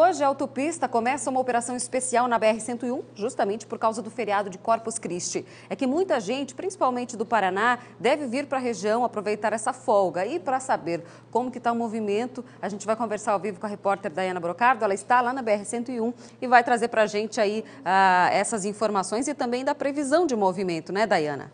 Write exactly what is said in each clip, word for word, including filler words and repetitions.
hoje, a autopista começa uma operação especial na B R cento e um, justamente por causa do feriado de Corpus Christi. É que muita gente, principalmente do Paraná, deve vir para a região aproveitar essa folga. E para saber como que está o movimento, a gente vai conversar ao vivo com a repórter Dayana Brocardo. Ela está lá na B R cento e um e vai trazer para a gente aí ah, essas informações e também da previsão de movimento, né, Dayana?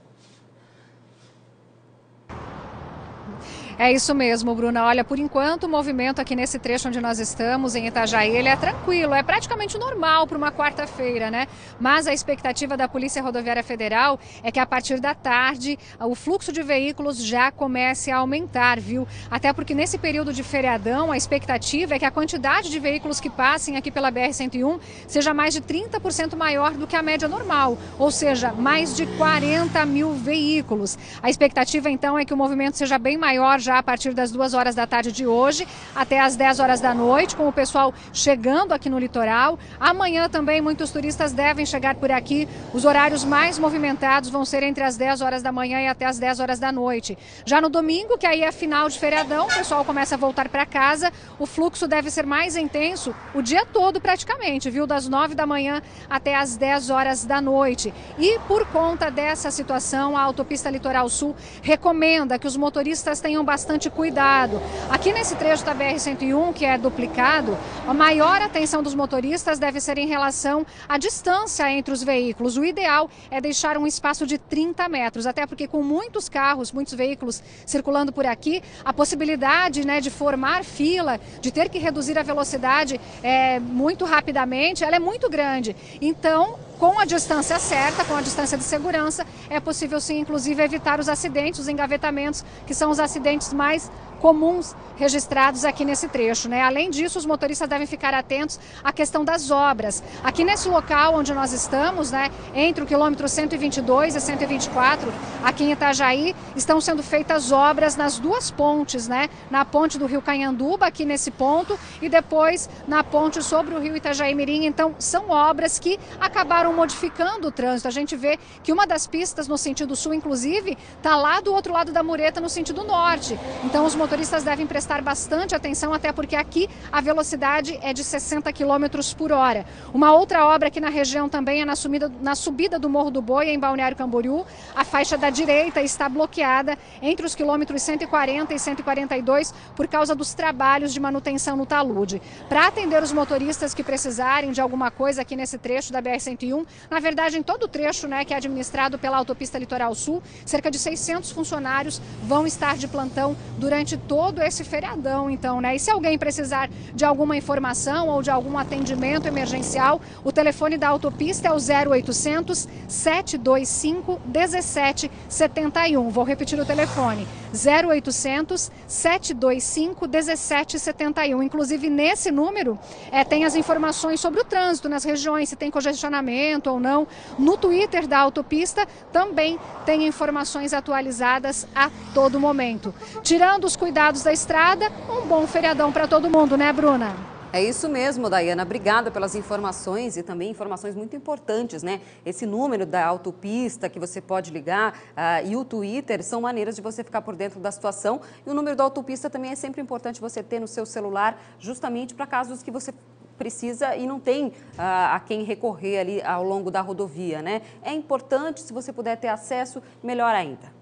É isso mesmo, Bruna. Olha, por enquanto o movimento aqui nesse trecho onde nós estamos, em Itajaí, ele é tranquilo, é praticamente normal para uma quarta-feira, né? Mas a expectativa da Polícia Rodoviária Federal é que a partir da tarde o fluxo de veículos já comece a aumentar, viu? Até porque nesse período de feriadão a expectativa é que a quantidade de veículos que passem aqui pela B R cento e um seja mais de trinta por cento maior do que a média normal, ou seja, mais de quarenta mil veículos. A expectativa então é que o movimento seja bem maior já a partir das duas horas da tarde de hoje até as dez horas da noite, com o pessoal chegando aqui no litoral. Amanhã também muitos turistas devem chegar por aqui. Os horários mais movimentados vão ser entre as dez horas da manhã e até as dez horas da noite. Já no domingo, que aí é final de feriadão, o pessoal começa a voltar para casa. O fluxo deve ser mais intenso o dia todo praticamente, viu? Das nove da manhã até as dez horas da noite. E por conta dessa situação, a Autopista Litoral Sul recomenda que os motoristas tenham bastante bastante cuidado. Aqui nesse trecho da B R cento e um, que é duplicado, a maior atenção dos motoristas deve ser em relação à distância entre os veículos. O ideal é deixar um espaço de trinta metros, até porque com muitos carros, muitos veículos circulando por aqui, a possibilidade, né, de formar fila, de ter que reduzir a velocidade é, muito rapidamente, ela é muito grande. Então, com a distância certa, com a distância de segurança, é possível sim, inclusive, evitar os acidentes, os engavetamentos, que são os acidentes mais comuns registrados aqui nesse trecho, né? Além disso, os motoristas devem ficar atentos à questão das obras. Aqui nesse local onde nós estamos, né, entre o quilômetro cento e vinte e dois e cento e vinte e quatro, aqui em Itajaí, estão sendo feitas obras nas duas pontes, né? Na ponte do Rio Canhanduba, aqui nesse ponto, e depois na ponte sobre o Rio Itajaí-Mirim. Então, são obras que acabaram modificando o trânsito. A gente vê que uma das pistas no sentido sul, inclusive, está lá do outro lado da mureta, no sentido norte. Então, os motoristas devem prestar bastante atenção, até porque aqui a velocidade é de sessenta quilômetros por hora. Uma outra obra aqui na região também é na subida, na subida do Morro do Boi, em Balneário Camboriú. A faixa da direita está bloqueada entre os quilômetros cento e quarenta e cento e quarenta e dois por causa dos trabalhos de manutenção no talude. Para atender os motoristas que precisarem de alguma coisa aqui nesse trecho da B R cento e um, na verdade, em todo o trecho, né, que é administrado pela Autopista Litoral Sul, cerca de seiscentos funcionários vão estar de plantão durante todo esse feriadão, então, né? E se alguém precisar de alguma informação ou de algum atendimento emergencial, o telefone da autopista é o zero oitocentos, sete dois cinco, um sete sete um. Vou repetir o telefone, zero oitocentos, sete dois cinco, um sete sete um. Inclusive, nesse número, é, tem as informações sobre o trânsito nas regiões, se tem congestionamento ou não. No Twitter da autopista também tem informações atualizadas a todo momento. Tirando os cuidados da estrada, um bom feriadão para todo mundo, né, Bruna? É isso mesmo, Dayana. Obrigada pelas informações e também informações muito importantes, né? Esse número da autopista que você pode ligar uh, e o Twitter são maneiras de você ficar por dentro da situação. E o número da autopista também é sempre importante você ter no seu celular, justamente para casos que você precisa e não tem uh, a quem recorrer ali ao longo da rodovia, né? É importante, se você puder ter acesso, melhor ainda.